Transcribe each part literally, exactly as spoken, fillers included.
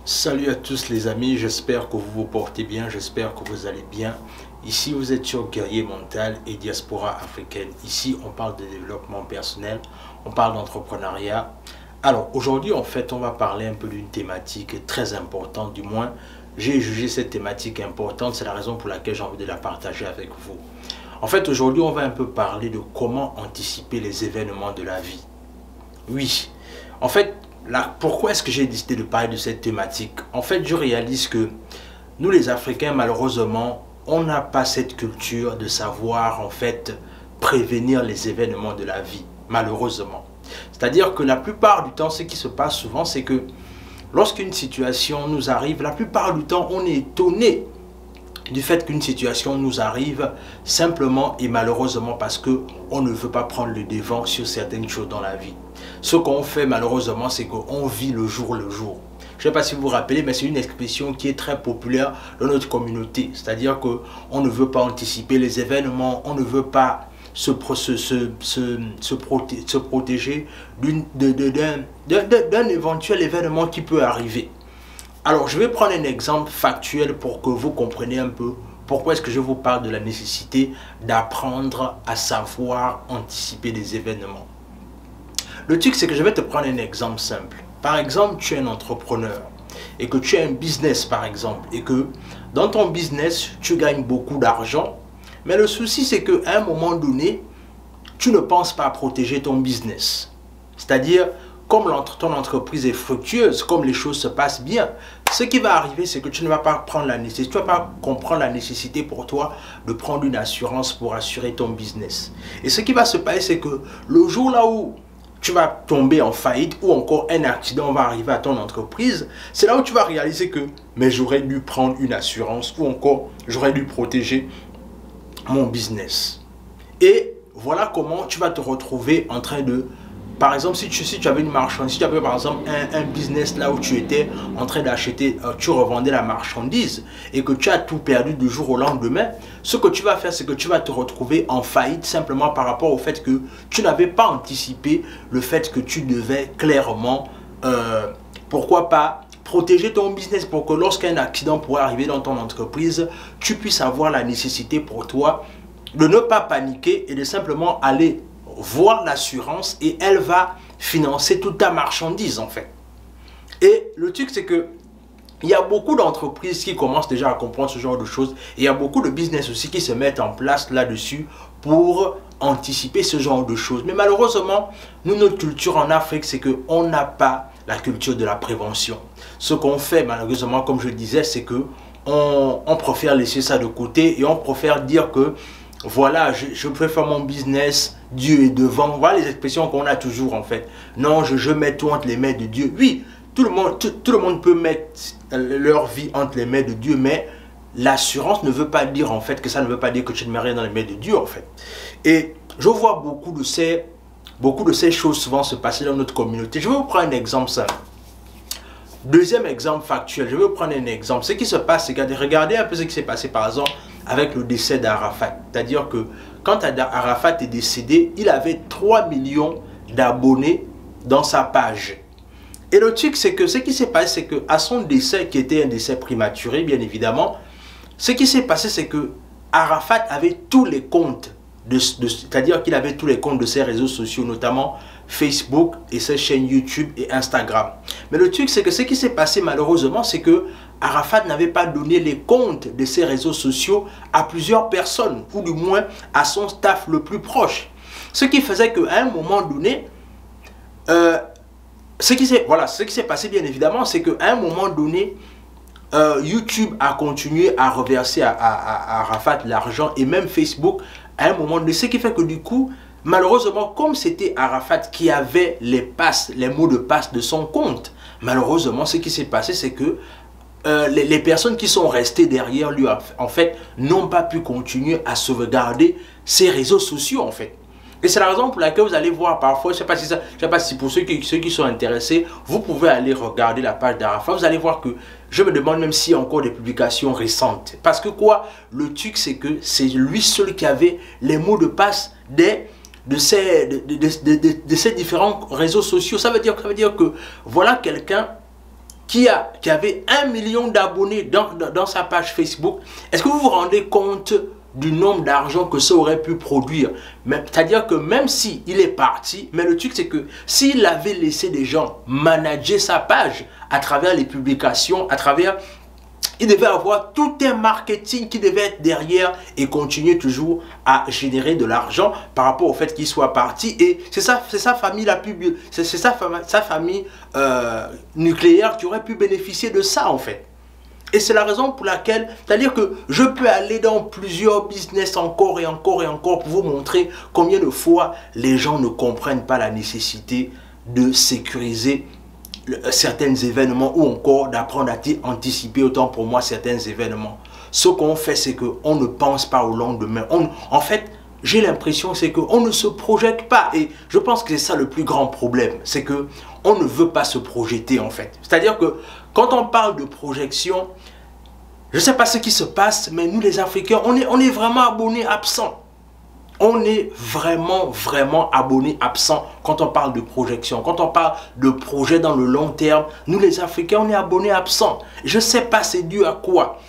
Salut à tous les amis, j'espère que vous vous portez bien, j'espère que vous allez bien. Ici vous êtes sur Guerrier Mental et Diaspora Africaine. Ici on parle de développement personnel, on parle d'entrepreneuriat. Alors aujourd'hui en fait on va parler un peu d'une thématique très importante, du moins j'ai jugé cette thématique importante, c'est la raison pour laquelle j'ai envie de la partager avec vous. En fait aujourd'hui on va un peu parler de comment anticiper les événements de la vie. Oui, en fait là, pourquoi est-ce que j'ai décidé de parler de cette thématique? En fait, je réalise que nous les Africains, malheureusement, on n'a pas cette culture de savoir, en fait, prévenir les événements de la vie, malheureusement. C'est-à-dire que la plupart du temps, ce qui se passe souvent, c'est que lorsqu'une situation nous arrive, la plupart du temps, on est étonné du fait qu'une situation nous arrive simplement et malheureusement parce qu'on ne veut pas prendre le devant sur certaines choses dans la vie. Ce qu'on fait malheureusement, c'est qu'on vit le jour le jour. Je ne sais pas si vous vous rappelez, mais c'est une expression qui est très populaire dans notre communauté. C'est-à-dire qu'on ne veut pas anticiper les événements, on ne veut pas se, se, se, se, se, proté se protéger d'un éventuel événement qui peut arriver. Alors, je vais prendre un exemple factuel pour que vous compreniez un peu pourquoi est-ce que je vous parle de la nécessité d'apprendre à savoir anticiper les événements. Le truc, c'est que je vais te prendre un exemple simple. Par exemple, tu es un entrepreneur et que tu as un business, par exemple, et que dans ton business, tu gagnes beaucoup d'argent. Mais le souci, c'est qu'à un moment donné, tu ne penses pas à protéger ton business. C'est-à-dire, comme ton entreprise est fructueuse, comme les choses se passent bien, ce qui va arriver, c'est que tu ne vas pas prendre la nécessité, tu ne vas pas comprendre la nécessité pour toi de prendre une assurance pour assurer ton business. Et ce qui va se passer, c'est que le jour là où tu vas tomber en faillite ou encore un accident va arriver à ton entreprise, c'est là où tu vas réaliser que mais j'aurais dû prendre une assurance ou encore j'aurais dû protéger mon business. Et voilà comment tu vas te retrouver en train de... Par exemple, si tu, si tu avais une marchandise, si tu avais par exemple un, un business là où tu étais en train d'acheter, euh, tu revendais la marchandise et que tu as tout perdu du jour au lendemain, ce que tu vas faire, c'est que tu vas te retrouver en faillite simplement par rapport au fait que tu n'avais pas anticipé le fait que tu devais clairement, euh, pourquoi pas, protéger ton business pour que lorsqu'un accident pourrait arriver dans ton entreprise, tu puisses avoir la nécessité pour toi de ne pas paniquer et de simplement aller voir l'assurance et elle va financer toute ta marchandise en fait. Et le truc c'est que il y a beaucoup d'entreprises qui commencent déjà à comprendre ce genre de choses et il y a beaucoup de business aussi qui se mettent en place là-dessus pour anticiper ce genre de choses. Mais malheureusement, nous, notre culture en Afrique, c'est qu'on n'a pas la culture de la prévention. Ce qu'on fait malheureusement, comme je le disais, c'est que on, on préfère laisser ça de côté et on préfère dire que voilà, je, je préfère mon business, Dieu est devant. Voilà les expressions qu'on a toujours en fait. Non, je, je mets tout entre les mains de Dieu. Oui, tout le monde, tout, tout le monde peut mettre leur vie entre les mains de Dieu, mais l'assurance ne veut pas dire en fait que ça ne veut pas dire que tu ne mets rien dans les mains de Dieu en fait. Et je vois beaucoup de ces, beaucoup de ces choses souvent se passer dans notre communauté. Je vais vous prendre un exemple simple. Deuxième exemple factuel, je vais vous prendre un exemple. Ce qui se passe, c'est que regardez un peu ce qui s'est passé par exemple avec le décès d'Arafat. C'est-à-dire que quand Arafat est décédé, il avait trois millions d'abonnés dans sa page. Et le truc, c'est que ce qui s'est passé, c'est qu'à son décès, qui était un décès prématuré, bien évidemment, ce qui s'est passé, c'est que Arafat avait tous les comptes, c'est-à-dire qu'il avait tous les comptes de ses réseaux sociaux, notamment Facebook et ses chaînes YouTube et Instagram. Mais le truc, c'est que ce qui s'est passé malheureusement, c'est que Arafat n'avait pas donné les comptes de ses réseaux sociaux à plusieurs personnes, ou du moins à son staff le plus proche. Ce qui faisait qu'à un moment donné, euh, ce qui s'est voilà, ce qui s'est passé bien évidemment, c'est qu'à un moment donné, euh, YouTube a continué à reverser à, à, à Arafat l'argent et même Facebook à un moment donné, ce qui fait que du coup, malheureusement, comme c'était Arafat qui avait les passes, les mots de passe de son compte, malheureusement, ce qui s'est passé, c'est que euh, les, les personnes qui sont restées derrière lui, en fait, n'ont pas pu continuer à sauvegarder ses réseaux sociaux, en fait. Et c'est la raison pour laquelle vous allez voir parfois, je ne sais pas si ça, je sais pas si pour ceux qui, ceux qui sont intéressés, vous pouvez aller regarder la page d'Arafat, vous allez voir que je me demande même s'il y a encore des publications récentes. Parce que quoi, le truc c'est que c'est lui seul qui avait les mots de passe des... De ces, de, de, de, de, de ces différents réseaux sociaux. Ça veut dire, ça veut dire que voilà quelqu'un qui, a, qui avait un million d'abonnés dans, dans, dans sa page Facebook, est-ce que vous vous rendez compte du nombre d'argent que ça aurait pu produire? C'est-à-dire que même s'il est parti, mais le truc c'est que s'il avait laissé des gens manager sa page à travers les publications, à travers... Il devait avoir tout un marketing qui devait être derrière et continuer toujours à générer de l'argent par rapport au fait qu'il soit parti. Et c'est sa, sa famille la plus, c'est sa, sa famille euh, nucléaire qui aurait pu bénéficier de ça en fait. Et c'est la raison pour laquelle, c'est-à-dire que je peux aller dans plusieurs business encore et encore et encore pour vous montrer combien de fois les gens ne comprennent pas la nécessité de sécuriser certains événements ou encore d'apprendre à anticiper autant pour moi certains événements. Ce qu'on fait, c'est qu'on ne pense pas au lendemain. On, en fait, j'ai l'impression c'est qu'on ne se projette pas. Et je pense que c'est ça le plus grand problème. C'est qu'on ne veut pas se projeter en fait. C'est-à-dire que quand on parle de projection, je ne sais pas ce qui se passe, mais nous les Africains, on est, on est vraiment abonnés absents. On est vraiment, vraiment abonnés absents quand on parle de projection. Quand on parle de projet dans le long terme, nous les Africains, on est abonnés absents. Je ne sais pas c'est dû à quoi.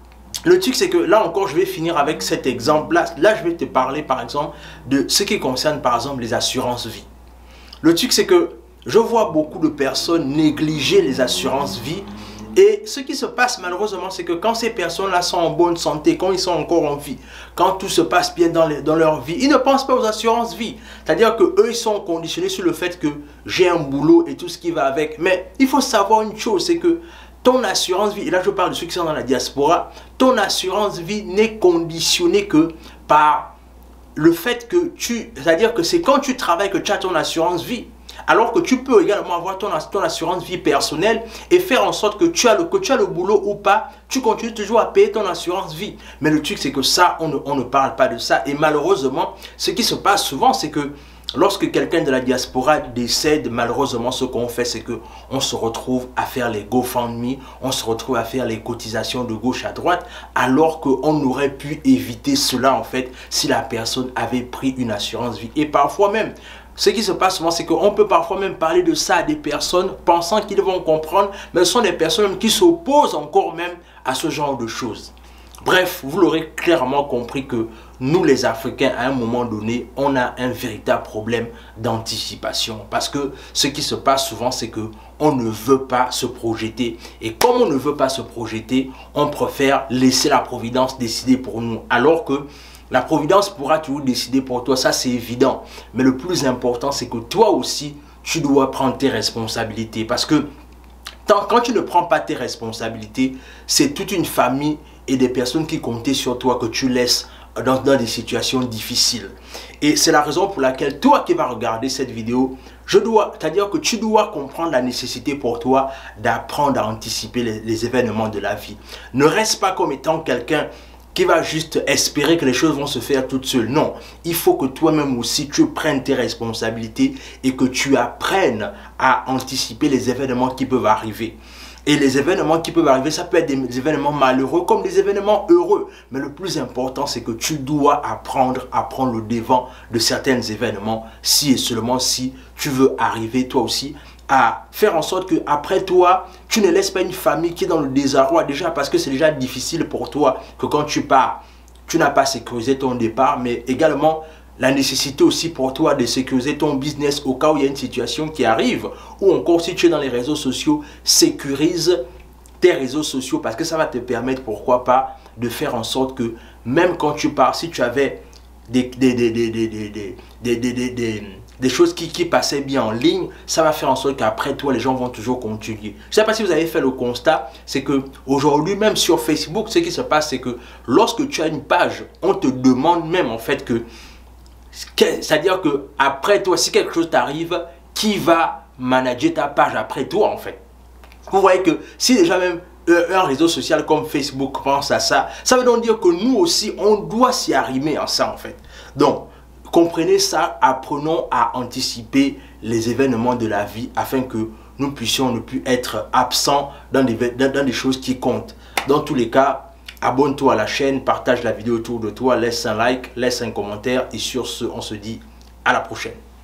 Le truc, c'est que là encore, je vais finir avec cet exemple-là. Là, je vais te parler, par exemple, de ce qui concerne, par exemple, les assurances vie. Le truc, c'est que je vois beaucoup de personnes négliger les assurances vie. Et ce qui se passe malheureusement, c'est que quand ces personnes-là sont en bonne santé, quand ils sont encore en vie, quand tout se passe bien dans, les, dans leur vie, ils ne pensent pas aux assurances vie. C'est-à-dire qu'eux, ils sont conditionnés sur le fait que j'ai un boulot et tout ce qui va avec. Mais il faut savoir une chose, c'est que ton assurance vie, et là je parle de ceux qui sont dans la diaspora, ton assurance vie n'est conditionnée que par le fait que tu... C'est-à-dire que c'est quand tu travailles que tu as ton assurance vie. Alors que tu peux également avoir ton, ton assurance vie personnelle et faire en sorte que tu, as le, que tu as le boulot ou pas, tu continues toujours à payer ton assurance vie. Mais le truc c'est que ça, on ne, on ne parle pas de ça. Et malheureusement, ce qui se passe souvent, c'est que lorsque quelqu'un de la diaspora décède, malheureusement, ce qu'on fait, c'est qu'on se retrouve à faire les GoFundMe, on se retrouve à faire les cotisations de gauche à droite, alors qu'on aurait pu éviter cela, en fait, si la personne avait pris une assurance vie. Et parfois même, ce qui se passe souvent, c'est qu'on peut parfois même parler de ça à des personnes pensant qu'ils vont comprendre, mais ce sont des personnes qui s'opposent encore même à ce genre de choses. Bref, vous l'aurez clairement compris que nous les Africains, à un moment donné, on a un véritable problème d'anticipation. Parce que ce qui se passe souvent, c'est qu'on ne veut pas se projeter. Et comme on ne veut pas se projeter, on préfère laisser la providence décider pour nous. Alors que la providence pourra toujours décider pour toi, ça c'est évident. Mais le plus important, c'est que toi aussi, tu dois prendre tes responsabilités. Parce que tant, quand tu ne prends pas tes responsabilités, c'est toute une famille et des personnes qui comptaient sur toi que tu laisses dans, dans des situations difficiles. Et c'est la raison pour laquelle toi qui vas regarder cette vidéo, je dois, c'est-à-dire que tu dois comprendre la nécessité pour toi d'apprendre à anticiper les, les événements de la vie. Ne reste pas comme étant quelqu'un qui va juste espérer que les choses vont se faire toutes seules. Non, il faut que toi-même aussi, tu prennes tes responsabilités et que tu apprennes à anticiper les événements qui peuvent arriver. Et les événements qui peuvent arriver, ça peut être des événements malheureux comme des événements heureux. Mais le plus important, c'est que tu dois apprendre à prendre le devant de certains événements si et seulement si tu veux arriver toi aussi à faire en sorte que après toi, tu ne laisses pas une famille qui est dans le désarroi déjà parce que c'est déjà difficile pour toi que quand tu pars, tu n'as pas sécurisé ton départ, mais également la nécessité aussi pour toi de sécuriser ton business au cas où il y a une situation qui arrive ou encore si tu es dans les réseaux sociaux, sécurise tes réseaux sociaux parce que ça va te permettre, pourquoi pas, de faire en sorte que même quand tu pars, si tu avais des, des, des, des, des, des, des, des, des, des, des des choses qui, qui passaient bien en ligne, ça va faire en sorte qu'après toi, les gens vont toujours continuer. Je ne sais pas si vous avez fait le constat, c'est que aujourd'hui, même sur Facebook, ce qui se passe, c'est que lorsque tu as une page, on te demande même en fait que, c'est-à-dire que après toi, si quelque chose t'arrive, qui va manager ta page après toi en fait. Vous voyez que si déjà même un réseau social comme Facebook pense à ça, ça veut donc dire que nous aussi, on doit s'y arrimer à ça en fait. Donc, comprenez ça, apprenons à anticiper les événements de la vie afin que nous puissions ne plus être absents dans des, dans, dans des choses qui comptent. Dans tous les cas, abonne-toi à la chaîne, partage la vidéo autour de toi, laisse un like, laisse un commentaire et sur ce, on se dit à la prochaine.